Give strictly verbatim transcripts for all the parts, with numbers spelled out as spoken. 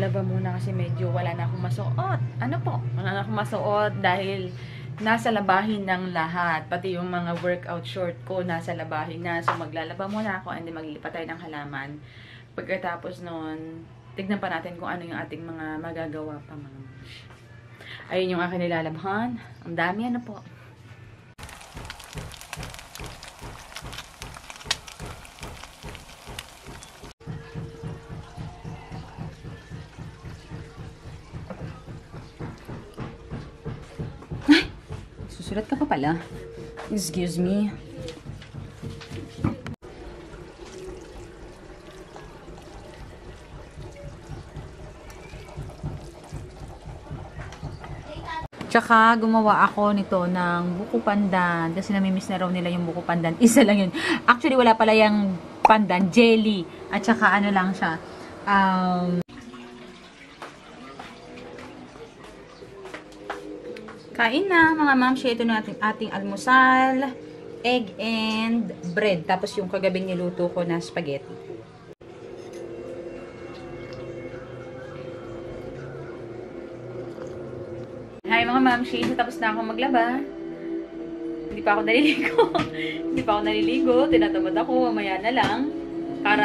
maglalaba muna kasi medyo wala na akong masuot. Ano po? Wala na akong masuot dahil nasa labahin ng lahat. Pati yung mga workout short ko nasa labahin na. So maglalaba muna ako and then maglilipat tayo ng halaman. Pagkatapos nun, tignan pa natin kung ano yung ating mga magagawa pa mga mamshi. Ayun yung aking nilalabhan. Ang dami, ano po. Ay! Susulat ka pa pala. Excuse me. Tsaka, gumawa ako nito ng buko pandan. Kasi namimiss na raw nila yung buko pandan. Isa lang yun. Actually, wala pala yung pandan. Jelly. At tsaka, ano lang siya. Um, kain na, mga mamshi. Ito na ating, ating almusal, egg and bread. Tapos yung kagabing niluto ko na spaghetti. Hi mga mamshi, tapos na ako maglaba. Hindi pa ako naliligo. Hindi pa ako naliligo. Tinatamad ako, mamaya na lang. Para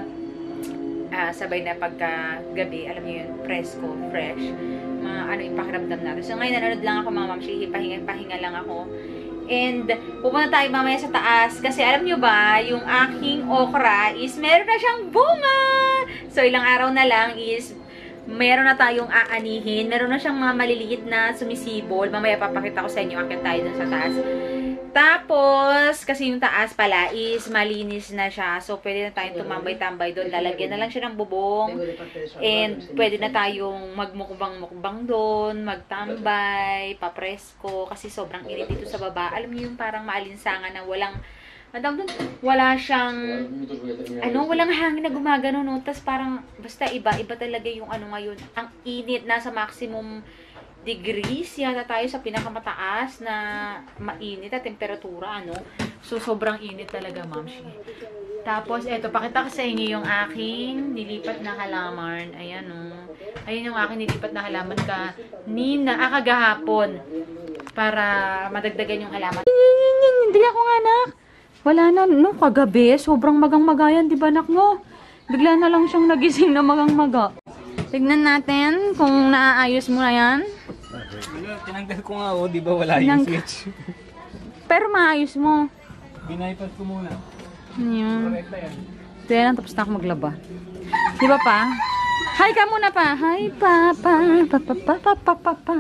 uh, sabay na pagka-gabi, alam niyo yun, presko, fresh. Mga ano yung pakiramdam natin. So ngayon nanonood lang ako mga mamshi, pahinga-pahinga lang ako. And pupunta tayo mamaya sa taas. Kasi alam niyo ba, yung aking okra is meron na siyang bunga. So ilang araw na lang is meron na tayong aanihin. Meron na siyang mga maliliit na sumisibol. Mamaya papakita ko sa inyo. Akit tayo dun sa taas. Tapos, kasi yung taas pala is malinis na siya. So, pwede na tayong tumambay-tambay doon. Lalagyan na lang siya ng bubong. And, pwede na tayong magmukbang-mukbang doon. Magtambay, papresko. Kasi sobrang init dito sa baba. Alam niyo yung parang maalinsangan na walang Andang doon, wala siyang, ano, walang hangin na gumagano, no? Tapos parang, basta iba, iba talaga yung ano ngayon. Ang init, nasa maximum degrees, yata tayo sa pinakamataas na mainit at temperatura, ano? So, sobrang init talaga, mamshi. Tapos, eto, pakita ko sa inyo yung aking nilipat na halaman. Ayan, no? Ayan yung aking nilipat na halaman ka, nina, ah, kagahapon. Para madagdagan yung halaman. Hindi ako nga, anak. Wala na, no, kagabi, sobrang magang-magayan, di ba, anak, no? Bigla na lang siyang nagising na magang-maga. Tignan natin kung naaayos mo na yan. Tinanggal ko nga, oh, di ba wala yung switch? Pero maayos mo. Binaypas ko muna. Yan. So yan, tapos na ako maglaba. Di ba pa? Hi ka muna pa. Hi, papa. Papa, papa, papa, papa.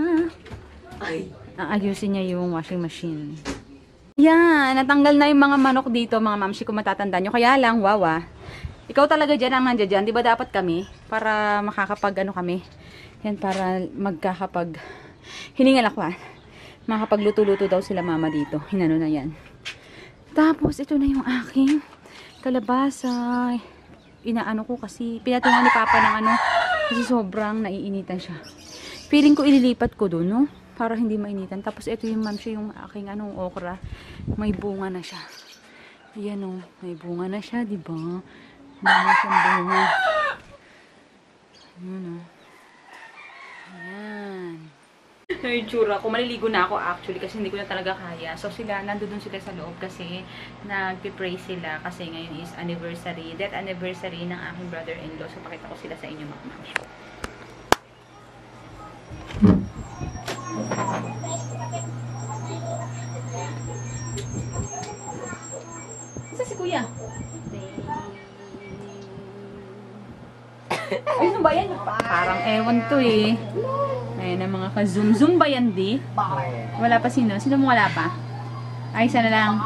Aayusin niya yung washing machine. Yan, natanggal na yung mga manok dito, mga mamshi, kung matatanda nyo. Kaya lang, wawa. Ikaw talaga dyan ang nandiyan dyan. Di ba dapat kami? Para makakapag, ano kami? Yan, para magkakapag, hiningal ako ah. Makakapagluto-luto daw sila mama dito. Hinano na yan. Tapos, ito na yung aking kalabasa. Inaano ko kasi, pinatungan ni Papa ng ano, kasi sobrang naiinitan siya. Feeling ko ililipat ko doon, no? Para hindi mainitan. Tapos ito yung mamshi, yung aking anong okra. May bunga na siya. Ayan o, may bunga na siya, di ba? May siyang bunga. Ayan o. Ayan. Yung tsura ko, maliligo na ako actually kasi hindi ko na talaga kaya. So sila, nandoon sila sa loob kasi nagpipray sila kasi ngayon is anniversary. That anniversary ng aking brother-in-law. So pakita ko sila sa inyo mga mamshi. Isa si kuya. Ay, ano ba yan? Parang ewan to eh. Ayan ang mga ka-zoom-zoom ba yan di? Wala pa sino? Sino mo wala pa? Ay, isa na lang.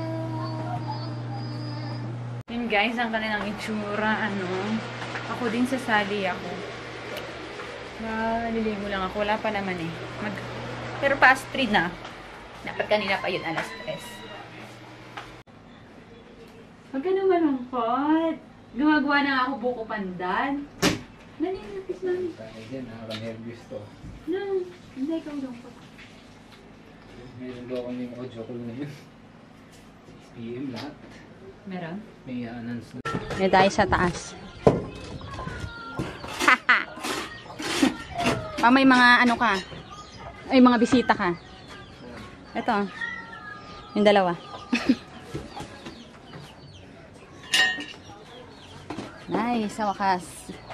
Yun guys, ang kanilang itsura. Ano? Ako din sasali ako. Maliligo lang ako. Wala pa naman eh. Mag Pero past three na. Dapat kanina pa yun, alas tres. Huwag ka naman malungkot. Gumagawa na ako buko pandan. Naninapis lang. Tayo dyan, nakaka-nervous to. No, hindi ikaw lungkot. Meron daw akong yung joke na yun. six p m lahat. Meron? May announce na. May tayo sa taas. Pa may mga ano ka. Ay, mga bisita ka. Ito. Yung dalawa. Nice, sa wakas.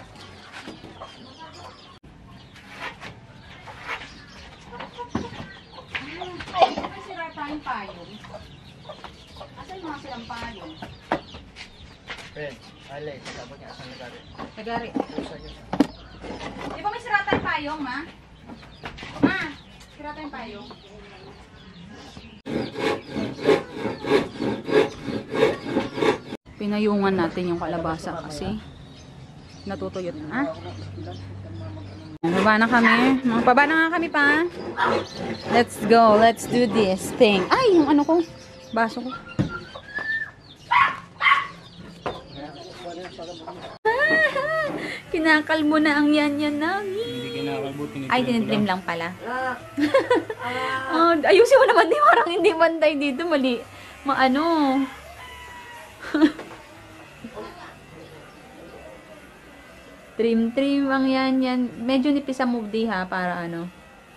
Ay, may sira tayong payong. Asan yung mga silang payong? Friend, alay, sabot niya asang nagari. Nagari. Pusa niya siya. Di ba may sira tayong payong, ma? Ma, sira tayong payong. Pinayungan natin yung kalabasa kasi natutuyot na. Baba na kami. Mga baba na nga kami pa. Let's go. Let's do this thing. Ay, yung ano ko. Baso ko. Kinakal mo na ang yan-yan namin. Hindi kinakalbutin ito. Ay, tinitrim lang pala. Oh, ayusin mo naman. Di, parang hindi bantay dito. Mali. Maano. Trim, trim ang yan, yan. Medyo nipis ang move di ha, para ano.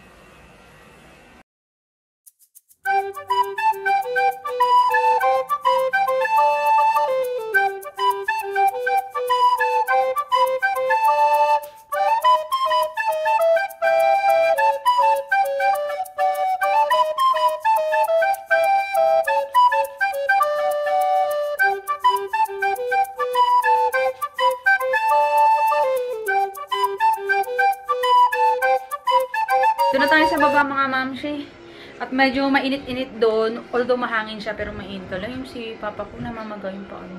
Doon na tayo sa baba mga mamshi. At medyo mainit-init doon. Although mahangin siya pero mainit lang. Yung si papa ko namamaga yung paano.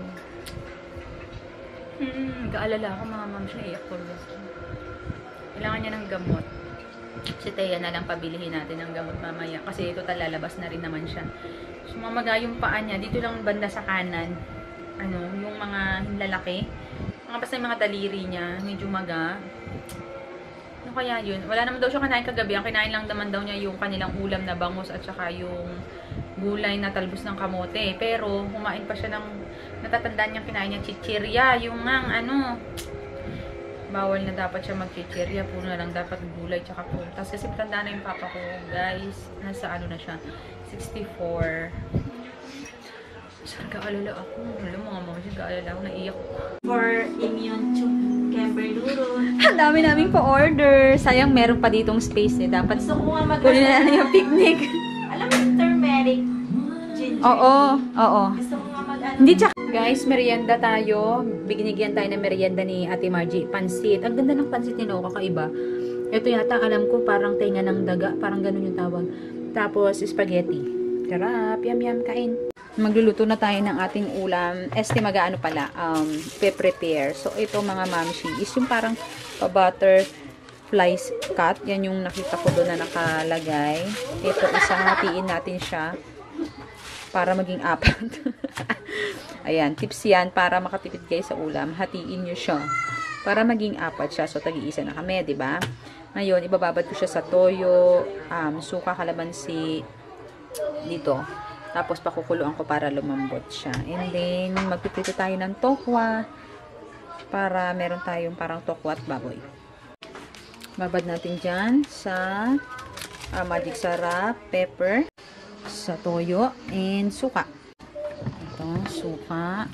Hmm, nag-aalala ako mga mamshi. Iyak ko lang. Kailangan niya ng gamot. Si Thea na lang pabilihin natin ng gamot mamaya. Kasi total lalabas na rin naman siya. So mamaga yung paa niya. Dito lang banda sa kanan. Ano, yung mga hinlalaki. Mga basta yung mga daliri niya. Medyo maga. Ano kaya yun? Wala naman daw siya kinain kagabi. Ang kinain lang naman daw niya yung kanilang ulam na bangus at saka yung gulay na talbos ng kamote. Pero, kumain pa siya ng natatandaan niyang kinain niya chichirya. Yung nga, ano, bawal na dapat siya mag-chichirya. Puro na lang dapat gulay tsaka prutas. Kasi tanda na yung papa ko, guys. Nasa ano na siya? sixty-four. Saan ka-alala ako? Alam mo nga mga siya, ka-alala ako. Naiyak ko. For immune to Camberluro. Ang dami naming pa-order. Sayang meron pa ditong space eh. Dapat Gusto ko nga mag- kunin na lang yung picnic. Alam mo yung turmeric ginger. Oo, oo. Gusto ko nga mag-ano. Hindi tsaka. Guys, merienda tayo. Binigyan tayo ng merienda ni Ate Margie. Pansit. Ang ganda ng pansit ni Noah, kakaiba. Ito yata, alam ko, parang tenga ng daga. Parang ganun yung tawag. Tapos, spaghetti. Sarap. Yum, yum, kain. Magluluto na tayo ng ating ulam. Este mag-ano pala, um, pe-prepare. So, ito mga mamshi is yung parang pa-butterfly cut. Yan yung nakita ko doon na nakalagay. Ito, isang hatiin natin siya para maging apat. Ayan, tips yan para makatipid kayo sa ulam. Hatiin nyo siya para maging apat siya. So, tagi-isa na kami, di ba? Ngayon, ibababad ko siya sa toyo, um, suka, kalamansi, dito. Tapos, pakukuluan ko para lumambot siya. And then, magpiprito tayo ng tokwa para meron tayong parang tokwa at baboy. Babad natin dyan sa uh, magic sarap, pepper, sa toyo, and suka. Ito, suka.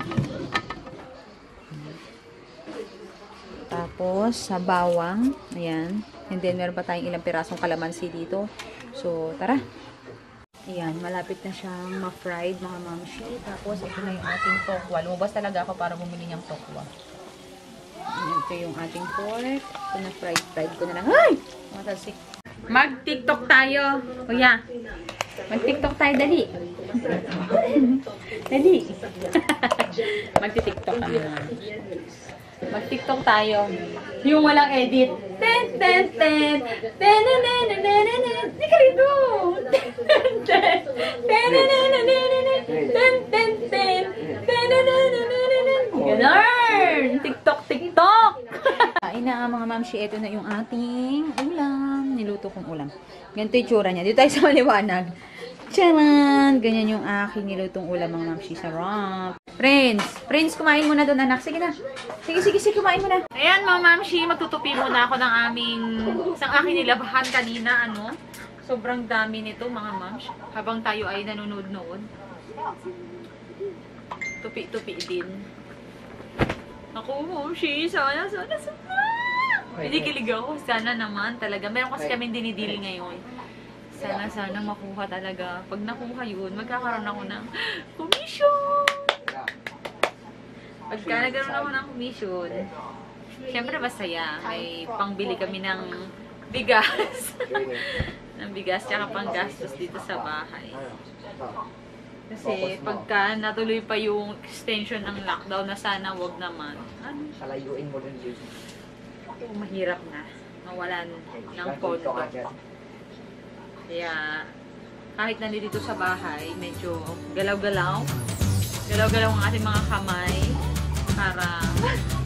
Tapos, sa bawang. Ayan. And then, meron pa tayong ilang pirasong kalamansi dito. So, tara. Ayan, malapit na siyang ma-fried, mga mamshi. Tapos, ito na yung ating tokwa. Lumabas talaga ako para bumili niyang tokwa. Ito yung ating pork. Ito na fried, fried ko na lang. Ay! Matalsik. Mag-tiktok tayo. Kuya. Mag-tiktok tayo, dali. Dali. Mag-tiktok kami naman. Mag-tiktok tayo. Yung walang edit. Ten, ten, ten. Ten, ten, ten, ten, ten, ten. Hindi ka rito. Ten, ten, ten. Ten, ten, ten, ten. Ten, ten, ten. Ten, ten, ten. Ganun. TikTok, TikTok. Kain na mga mamshi. Ito na yung ating ulam. Niluto kong ulam. Ganito yung tsura niya. Dito tayo sa maliwanag. Charan! Ganyan yung aking nilutong ulam mga mamshi. Sarap. Prince! Prince, kumain muna doon, anak. Sige na. Sige, sige, sige, kumain muna. Ayan, mga mamshi. Magtutupi muna ako ng aming isang aking nilabahan kanina, ano. Sobrang dami nito, mga mamshi. Habang tayo ay nanonood-nood. Tupi-tupi din. Ako, mamshi. Sana, sana, sana. Pinikilig ako. Sana naman talaga. Meron kasi kaming dinidili ngayon. Sana, sana makuha talaga. Pag nakuha yun, magkakaroon ako ng commission. Pagka nagkaroon ako ng commission, syempre masaya. May pangbili kami ng bigas. ng bigas, tsaka pang gastos dito sa bahay. Kasi pagka natuloy pa yung extension ng lockdown na sana wag naman. Ano? Kalayuin mo rin yun. Oh, mahirap na. Mawalan ng kondo. Kaya, kahit nandito sa bahay, medyo galaw-galaw. Galaw-galaw ang ating mga kamay para